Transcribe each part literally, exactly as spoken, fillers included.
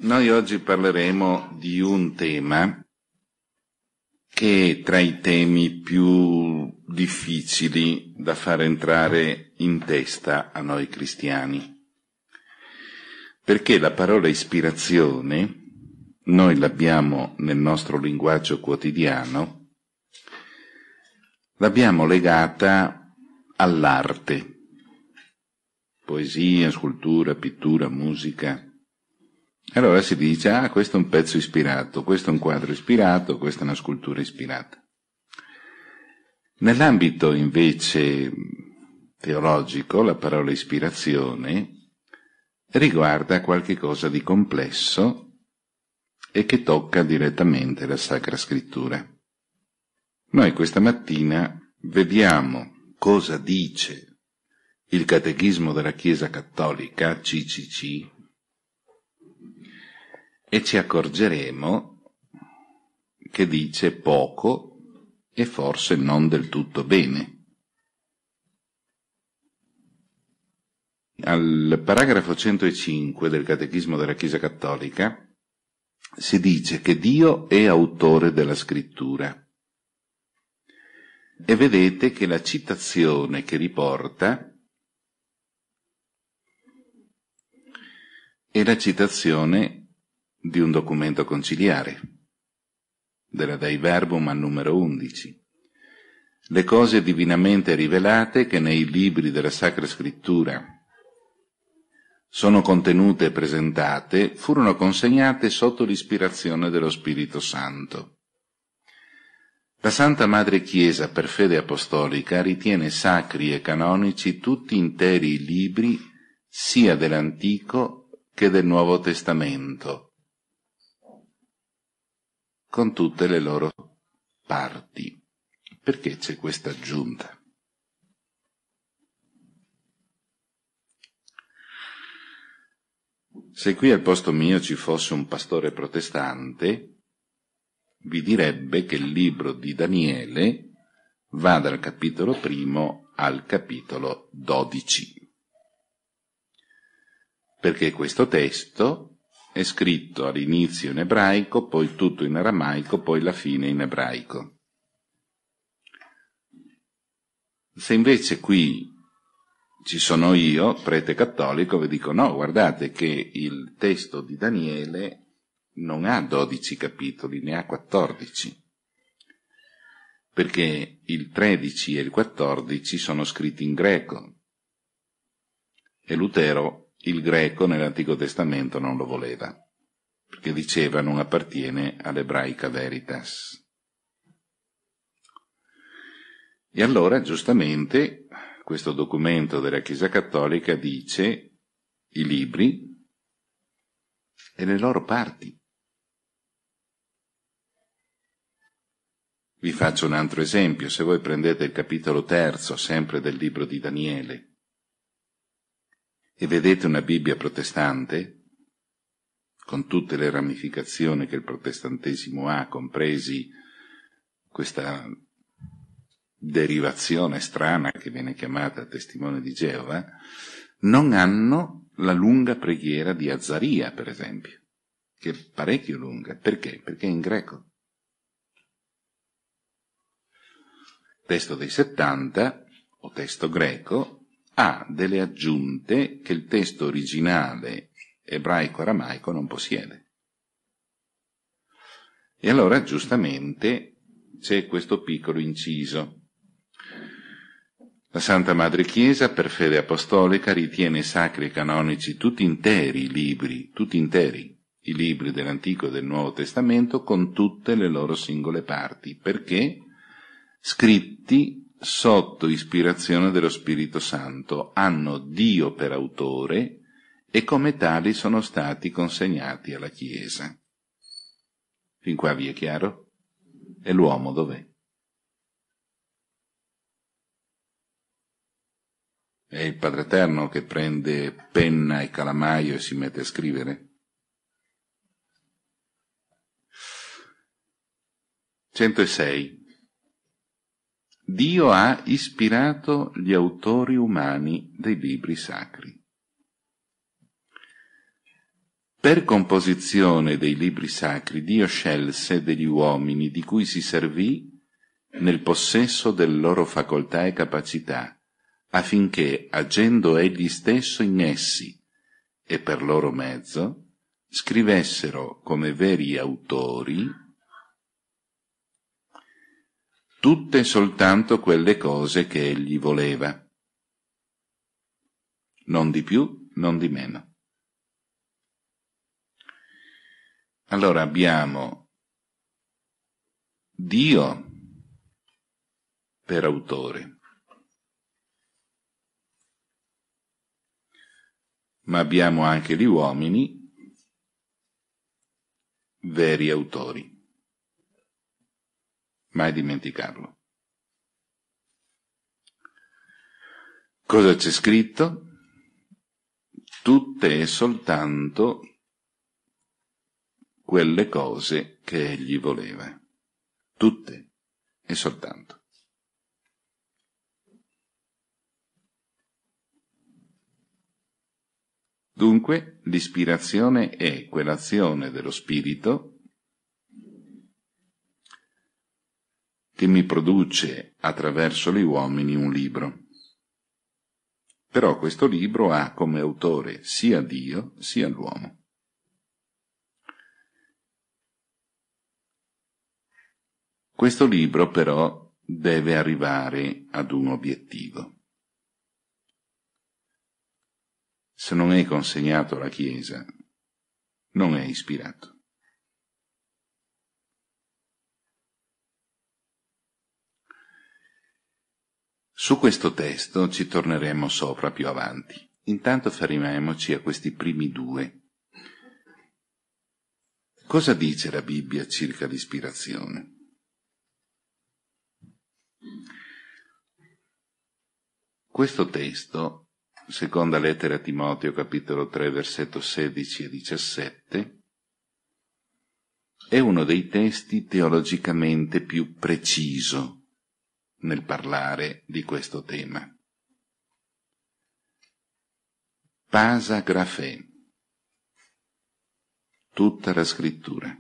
Noi oggi parleremo di un tema che è tra i temi più difficili da far entrare in testa a noi cristiani, perché la parola ispirazione noi l'abbiamo nel nostro linguaggio quotidiano, l'abbiamo legata all'arte, poesia, scultura, pittura, musica. Allora si dice, ah, questo è un pezzo ispirato, questo è un quadro ispirato, questa è una scultura ispirata. Nell'ambito invece teologico, la parola ispirazione riguarda qualche cosa di complesso e che tocca direttamente la Sacra Scrittura. Noi questa mattina vediamo cosa dice il Catechismo della Chiesa Cattolica, C C C, e ci accorgeremo che dice poco e forse non del tutto bene. Al paragrafo centocinque del Catechismo della Chiesa Cattolica si dice che Dio è autore della Scrittura. E vedete che la citazione che riporta è la citazione di un documento conciliare, della Dei Verbum al numero undici. Le cose divinamente rivelate che nei libri della Sacra Scrittura sono contenute e presentate, furono consegnate sotto l'ispirazione dello Spirito Santo. La Santa Madre Chiesa, per fede apostolica, ritiene sacri e canonici tutti interi i libri sia dell'Antico che del Nuovo Testamento, con tutte le loro parti. Perché c'è questa aggiunta? Se qui al posto mio ci fosse un pastore protestante, vi direbbe che il libro di Daniele va dal capitolo primo al capitolo dodici, perché questo testo è scritto all'inizio in ebraico, poi tutto in aramaico, poi la fine in ebraico. Se invece qui ci sono io, prete cattolico, vi dico no, guardate che il testo di Daniele non ha dodici capitoli, ne ha quattordici, perché il tredici e il quattordici sono scritti in greco, e Lutero il greco nell'Antico Testamento non lo voleva, perché diceva non appartiene all'ebraica veritas. E allora, giustamente, questo documento della Chiesa Cattolica dice i libri e le loro parti. Vi faccio un altro esempio. Se voi prendete il capitolo terzo, sempre del libro di Daniele, e vedete una Bibbia protestante, con tutte le ramificazioni che il protestantesimo ha, compresi questa derivazione strana che viene chiamata testimone di Geova, non hanno la lunga preghiera di Azzaria, per esempio, che è parecchio lunga. Perché? Perché è in greco. Testo dei settanta, o testo greco, ha delle aggiunte che il testo originale ebraico-aramaico non possiede. E allora, giustamente, c'è questo piccolo inciso. La Santa Madre Chiesa, per fede apostolica, ritiene sacri e canonici tutti interi i libri, tutti interi, i libri dell'Antico e del Nuovo Testamento, con tutte le loro singole parti, perché scritti sotto ispirazione dello Spirito Santo, hanno Dio per autore e come tali sono stati consegnati alla Chiesa. Fin qua vi è chiaro? E l'uomo dov'è? È il Padre Eterno che prende penna e calamaio e si mette a scrivere? centosei. Dio ha ispirato gli autori umani dei libri sacri. Per composizione dei libri sacri Dio scelse degli uomini di cui si servì nel possesso delle loro facoltà e capacità, affinché, agendo egli stesso in essi e per loro mezzo, scrivessero come veri autori tutte soltanto quelle cose che egli voleva, non di più, non di meno. Allora abbiamo Dio per autore, ma abbiamo anche gli uomini veri autori. Mai dimenticarlo. Cosa c'è scritto? Tutte e soltanto quelle cose che egli voleva. Tutte e soltanto. Dunque, l'ispirazione è quell'azione dello Spirito che mi produce attraverso gli uomini un libro. Però questo libro ha come autore sia Dio sia l'uomo. Questo libro però deve arrivare ad un obiettivo. Se non è consegnato alla Chiesa, non è ispirato. Su questo testo ci torneremo sopra più avanti. Intanto fermiamoci a questi primi due. Cosa dice la Bibbia circa l'ispirazione? Questo testo, seconda lettera a Timoteo, capitolo tre, versetto sedici e diciassette, è uno dei testi teologicamente più preciso nel parlare di questo tema. Pasa grafè, tutta la scrittura.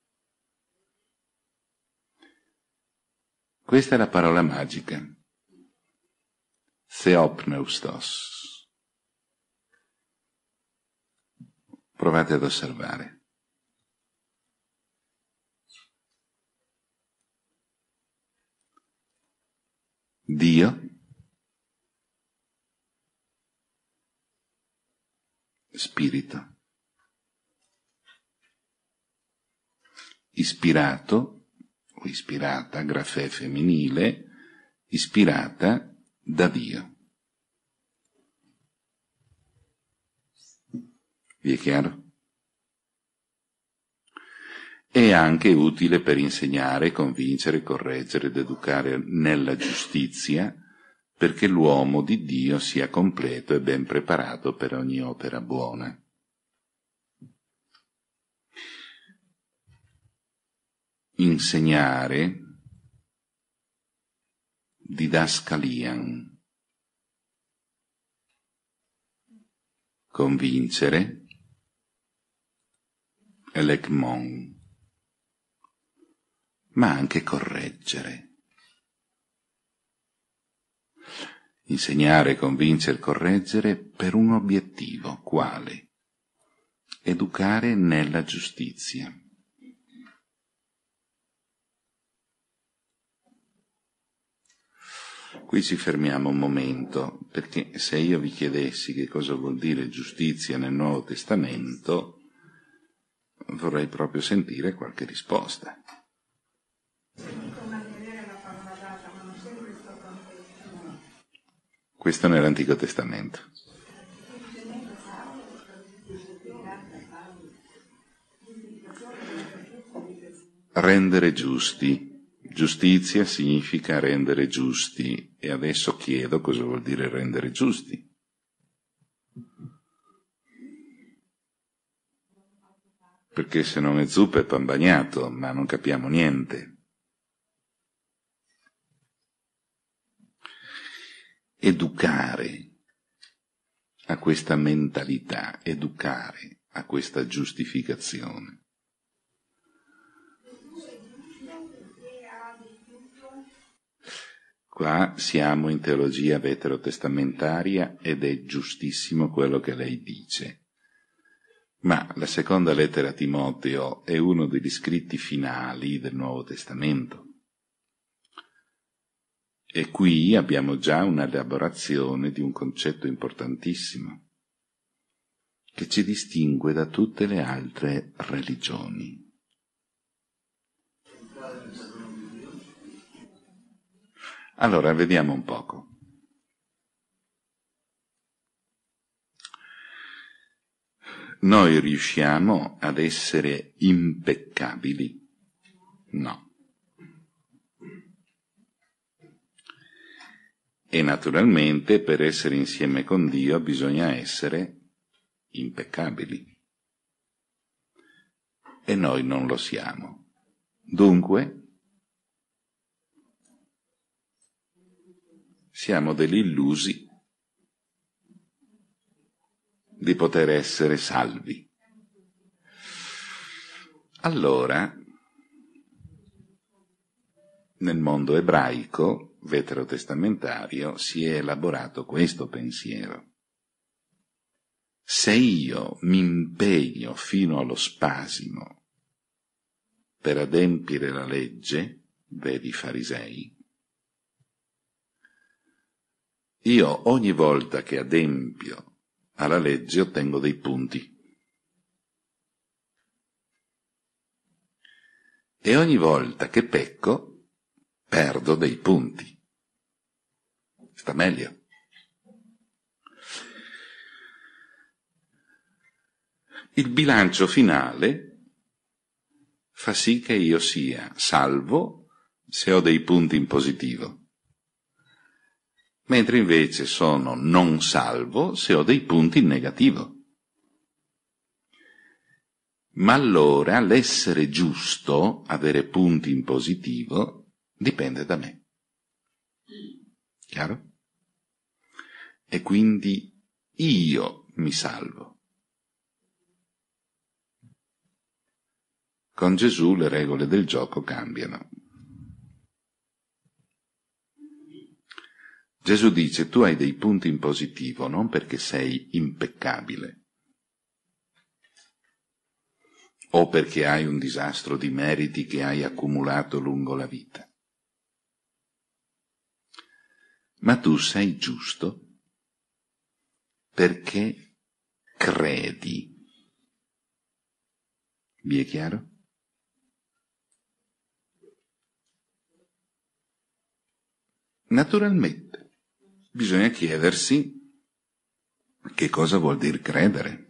Questa è la parola magica. Theopneustos. Provate ad osservare. Dio, spirito, ispirato o ispirata, grafè femminile, ispirata da Dio. Vi è chiaro? È anche utile per insegnare, convincere, correggere ed educare nella giustizia, perché l'uomo di Dio sia completo e ben preparato per ogni opera buona. Insegnare, didascalian, convincere, elegmon, ma anche correggere. Insegnare, convincere, correggere per un obiettivo, quale? Educare nella giustizia. Qui ci fermiamo un momento, perché se io vi chiedessi che cosa vuol dire giustizia nel Nuovo Testamento, vorrei proprio sentire qualche risposta. Questo nell'Antico Testamento. Rendere giusti. Giustizia significa rendere giusti. E adesso chiedo cosa vuol dire rendere giusti. Perché se non è zuppa è pan bagnato, ma non capiamo niente. Educare a questa mentalità, educare a questa giustificazione. Qua siamo in teologia veterotestamentaria ed è giustissimo quello che lei dice. Ma la seconda lettera a Timoteo è uno degli scritti finali del Nuovo Testamento. E qui abbiamo già un'elaborazione di un concetto importantissimo, che ci distingue da tutte le altre religioni. Allora, vediamo un poco. Noi riusciamo ad essere impeccabili? No. E naturalmente per essere insieme con Dio bisogna essere impeccabili. E noi non lo siamo. Dunque, siamo degli illusi di poter essere salvi. Allora, nel mondo ebraico, veterotestamentario, si è elaborato questo pensiero. Se io mi impegno fino allo spasimo per adempiere la legge, vedi i farisei, io ogni volta che adempio alla legge ottengo dei punti. E ogni volta che pecco perdo dei punti. Sta meglio. Il bilancio finale fa sì che io sia salvo se ho dei punti in positivo, mentre invece sono non salvo se ho dei punti in negativo. Ma allora l'essere giusto, avere punti in positivo, dipende da me. Chiaro? E quindi io mi salvo. Con Gesù le regole del gioco cambiano. Gesù dice: tu hai dei punti in positivo non perché sei impeccabile o perché hai un disastro di meriti che hai accumulato lungo la vita, ma tu sei giusto perché credi. Vi è chiaro? Naturalmente, bisogna chiedersi che cosa vuol dire credere.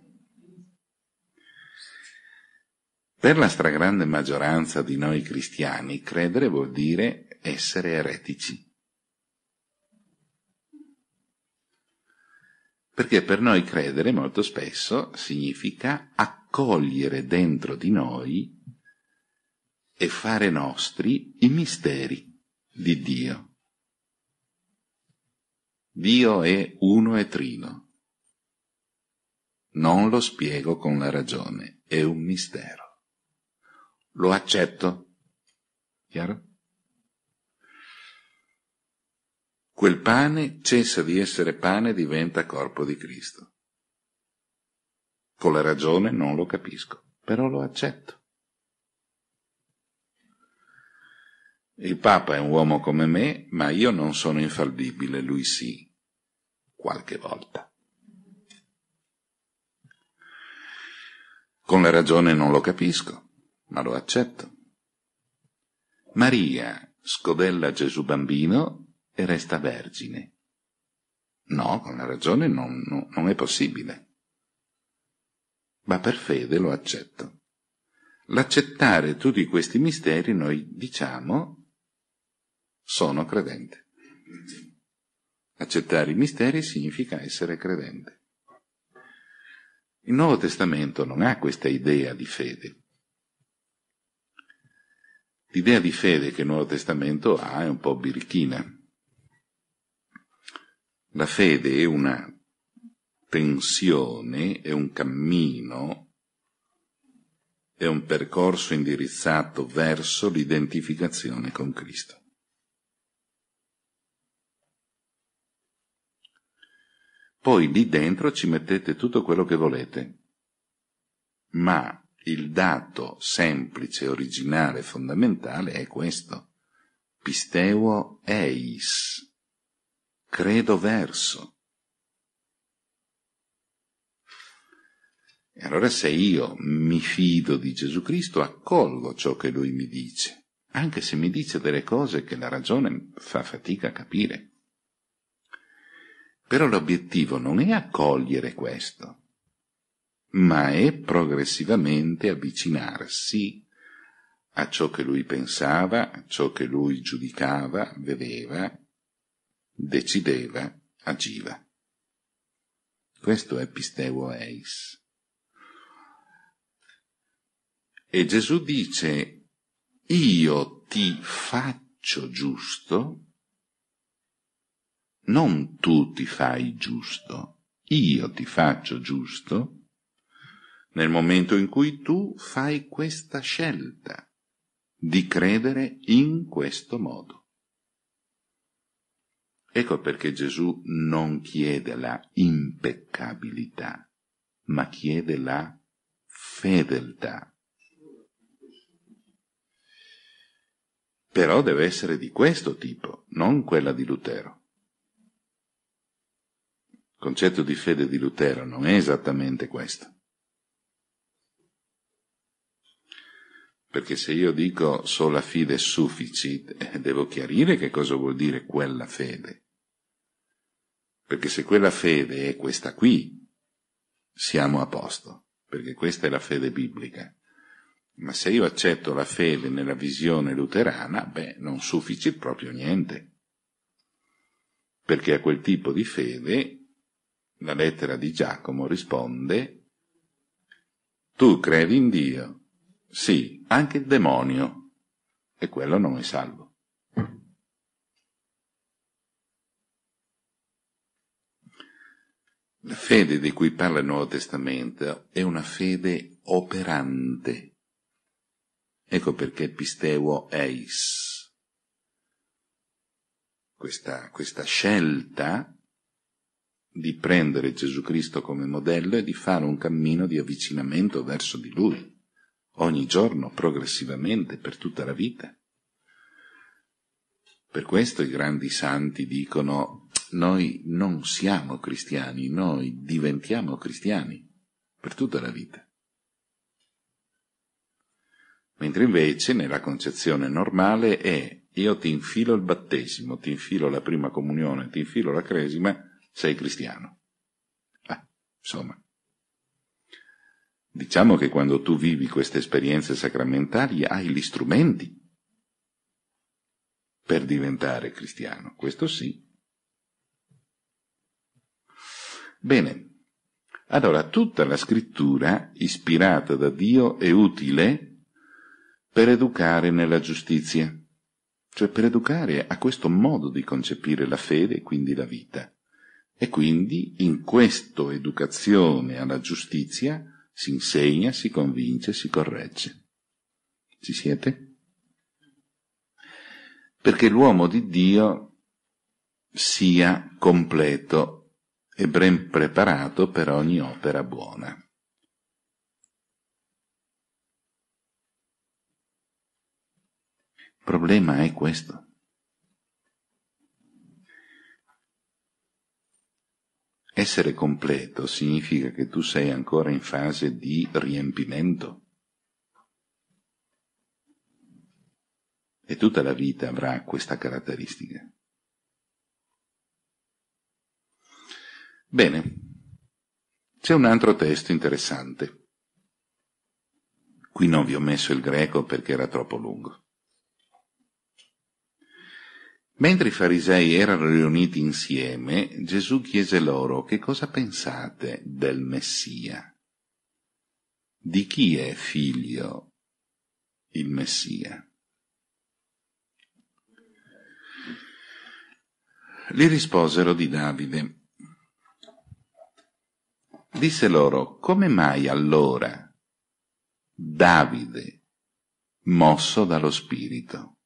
Per la stragrande maggioranza di noi cristiani, credere vuol dire essere eretici. Perché per noi credere molto spesso significa accogliere dentro di noi e fare nostri i misteri di Dio. Dio è uno e trino. Non lo spiego con la ragione, è un mistero. Lo accetto. Chiaro? Quel pane cessa di essere pane e diventa corpo di Cristo. Con la ragione non lo capisco, però lo accetto. Il Papa è un uomo come me, ma io non sono infallibile, lui sì. Qualche volta. Con la ragione non lo capisco, ma lo accetto. Maria scodella Gesù bambino e resta vergine. No, con la ragione non, non, non è possibile. Ma per fede lo accetto. L'accettare tutti questi misteri, noi diciamo, sono credente. Accettare i misteri significa essere credente. Il Nuovo Testamento non ha questa idea di fede. L'idea di fede che il Nuovo Testamento ha è un po' birichina. La fede è una tensione, è un cammino è un percorso indirizzato verso l'identificazione con Cristo. Poi lì dentro ci mettete tutto quello che volete, ma il dato semplice, originale, fondamentale è questo: pisteuo eis, credo verso. E allora se io mi fido di Gesù Cristo, accolgo ciò che Lui mi dice, anche se mi dice delle cose che la ragione fa fatica a capire. Però l'obiettivo non è accogliere questo, ma è progressivamente avvicinarsi a ciò che Lui pensava, a ciò che Lui giudicava, vedeva, decideva, agiva. Questo è pisteuo eis. E Gesù dice: io ti faccio giusto, non tu ti fai giusto, io ti faccio giusto nel momento in cui tu fai questa scelta di credere in questo modo. Ecco perché Gesù non chiede la impeccabilità, ma chiede la fedeltà. Però deve essere di questo tipo, non quella di Lutero. Il concetto di fede di Lutero non è esattamente questo. Perché se io dico sola fide sufficit, eh, devo chiarire che cosa vuol dire quella fede. Perché se quella fede è questa qui, siamo a posto, perché questa è la fede biblica. Ma se io accetto la fede nella visione luterana, beh, non sufficit proprio niente. Perché a quel tipo di fede la lettera di Giacomo risponde: tu credi in Dio? Sì, anche il demonio, e quello non è salvo. La fede di cui parla il Nuovo Testamento è una fede operante. Ecco perché pisteuo eis. Questa, questa scelta di prendere Gesù Cristo come modello e di fare un cammino di avvicinamento verso di Lui, ogni giorno, progressivamente, per tutta la vita. Per questo i grandi santi dicono: noi non siamo cristiani, noi diventiamo cristiani per tutta la vita. Mentre invece nella concezione normale è: io ti infilo il battesimo, ti infilo la prima comunione, ti infilo la cresima, sei cristiano. Ah, insomma. Diciamo che quando tu vivi queste esperienze sacramentali hai gli strumenti per diventare cristiano, questo sì. Bene, allora tutta la scrittura ispirata da Dio è utile per educare nella giustizia, cioè per educare a questo modo di concepire la fede e quindi la vita. E quindi in questa educazione alla giustizia si insegna, si convince, si corregge. Ci siete? Perché l'uomo di Dio sia completo e ben preparato per ogni opera buona. Il problema è questo. Essere completo significa che tu sei ancora in fase di riempimento. E tutta la vita avrà questa caratteristica. Bene, c'è un altro testo interessante. Qui non vi ho messo il greco perché era troppo lungo. Mentre i farisei erano riuniti insieme, Gesù chiese loro: che cosa pensate del Messia? Di chi è figlio il Messia? Gli risposero: di Davide. Disse loro: come mai allora Davide, mosso dallo Spirito.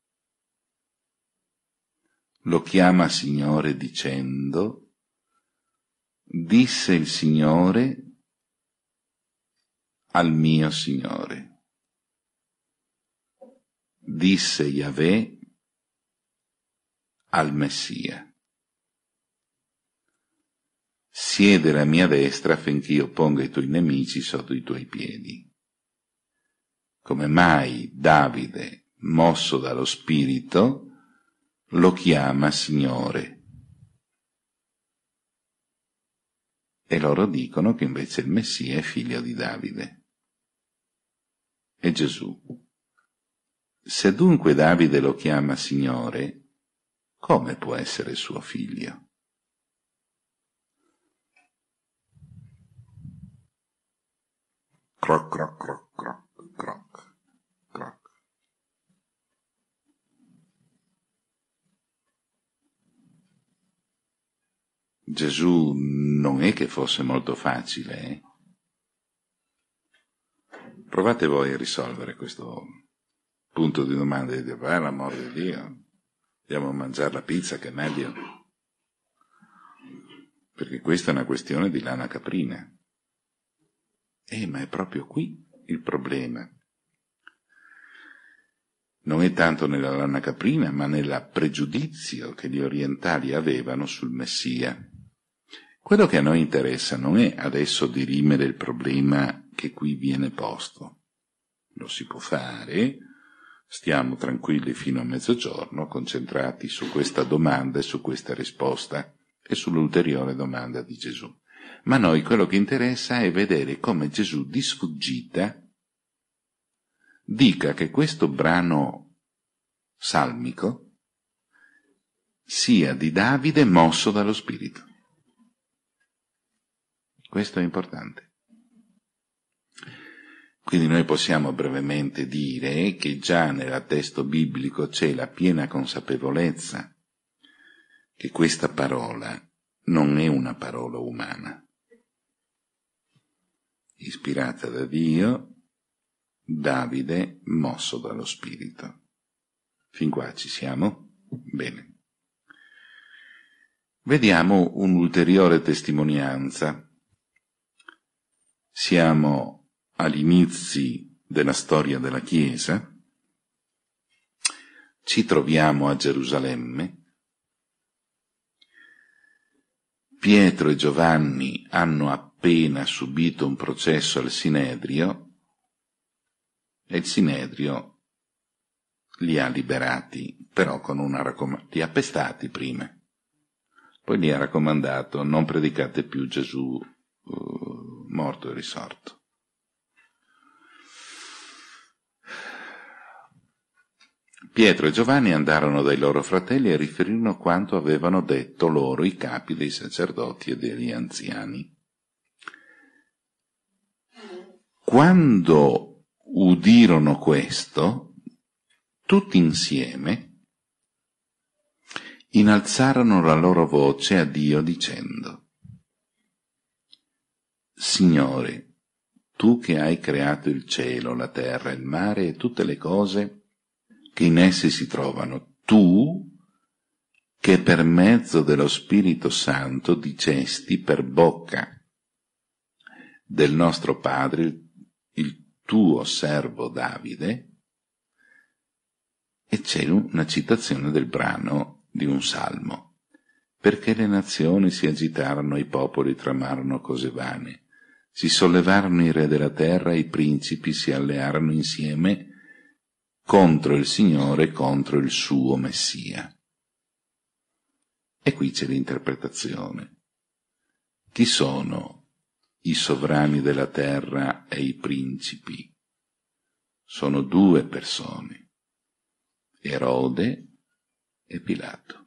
Lo chiama Signore dicendo: disse il Signore al mio Signore. Disse Yahweh al Messia: siede alla mia destra affinché io ponga i tuoi nemici sotto i tuoi piedi. Come mai Davide, mosso dallo Spirito, lo chiama Signore? E loro dicono che invece il Messia è figlio di Davide. E Gesù: se dunque Davide lo chiama Signore, come può essere suo figlio? Croc, croc, croc, croc, croc, croc. Gesù non è che fosse molto facile, eh? Provate voi a risolvere questo punto di domanda e dire: per l'amor di Dio, andiamo a mangiare la pizza, che è meglio. Perché questa è una questione di lana caprina. Eh, ma è proprio qui il problema. Non è tanto nella lana caprina, ma nel pregiudizio che gli orientali avevano sul Messia. Quello che a noi interessa non è adesso dirimere il problema che qui viene posto. Lo si può fare, stiamo tranquilli fino a mezzogiorno, concentrati su questa domanda e su questa risposta e sull'ulteriore domanda di Gesù. Ma a noi quello che interessa è vedere come Gesù di sfuggita dica che questo brano salmico sia di Davide mosso dallo Spirito. Questo è importante. Quindi noi possiamo brevemente dire che già nel testo biblico c'è la piena consapevolezza che questa parola non è una parola umana, ispirata da Dio, Davide mosso dallo Spirito. Fin qua ci siamo? Bene. Vediamo un'ulteriore testimonianza. Siamo agli inizi della storia della Chiesa, ci troviamo a Gerusalemme, Pietro e Giovanni hanno appena subito un processo al Sinedrio e il Sinedrio li ha liberati, però con una raccomandazione, li ha pestati prima, poi gli ha raccomandato: non predicate più Gesù uh, morto e risorto. Pietro e Giovanni andarono dai loro fratelli e riferirono quanto avevano detto loro i capi dei sacerdoti e degli anziani. Quando udirono questo, tutti insieme innalzarono la loro voce a Dio dicendo: Signore, tu che hai creato il cielo, la terra, il mare e tutte le cose che in essi si trovano, tu che per mezzo dello Spirito Santo dicesti per bocca del nostro padre, il tuo servo Davide, e c'è una citazione del brano di un salmo: perché le nazioni si agitarono, i popoli tramarono cose vane, si sollevarono i re della terra, i principi si allearono insieme contro il Signore, contro il suo Messia. E qui c'è l'interpretazione. Chi sono i sovrani della terra e i principi? Sono due persone, Erode e Pilato.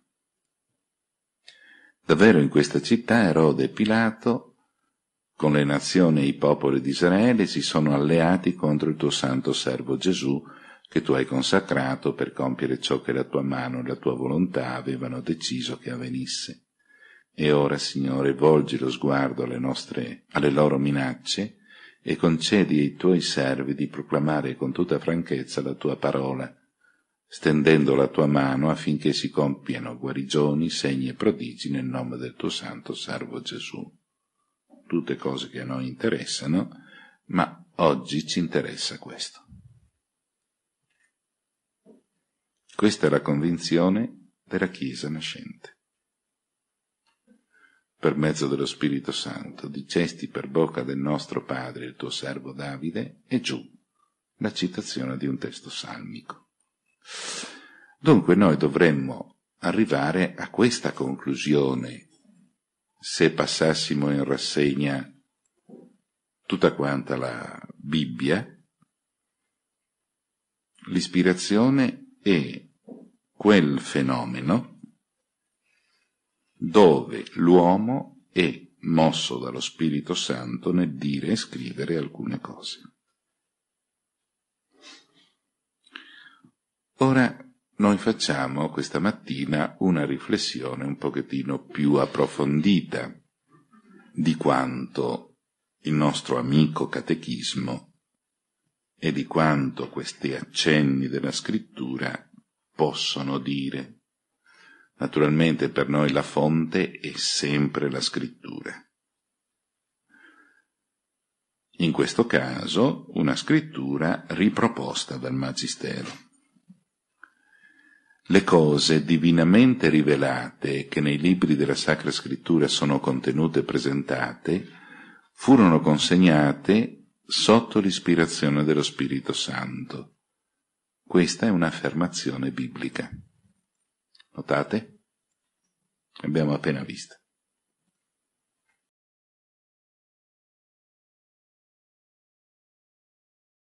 Davvero in questa città Erode e Pilato, con le nazioni e i popoli di Israele, si sono alleati contro il tuo santo servo Gesù, che tu hai consacrato per compiere ciò che la tua mano e la tua volontà avevano deciso che avvenisse. E ora, Signore, volgi lo sguardo alle nostre, alle loro minacce e concedi ai tuoi servi di proclamare con tutta franchezza la tua parola, stendendo la tua mano affinché si compiano guarigioni, segni e prodigi nel nome del tuo santo servo Gesù. Tutte cose che a noi interessano, ma oggi ci interessa questo. Questa è la convinzione della Chiesa nascente. Per mezzo dello Spirito Santo dicesti per bocca del nostro padre, il tuo servo Davide, e giù la citazione di un testo salmico. Dunque noi dovremmo arrivare a questa conclusione se passassimo in rassegna tutta quanta la Bibbia. L'ispirazione è quel fenomeno dove l'uomo è mosso dallo Spirito Santo nel dire e scrivere alcune cose. Ora noi facciamo questa mattina una riflessione un pochettino più approfondita di quanto il nostro amico catechismo e di quanto questi accenni della scrittura possono dire. Naturalmente per noi la fonte è sempre la scrittura. In questo caso una scrittura riproposta dal Magistero. Le cose divinamente rivelate che nei libri della Sacra Scrittura sono contenute e presentate furono consegnate sotto l'ispirazione dello Spirito Santo. Questa è un'affermazione biblica. Notate? Abbiamo appena visto.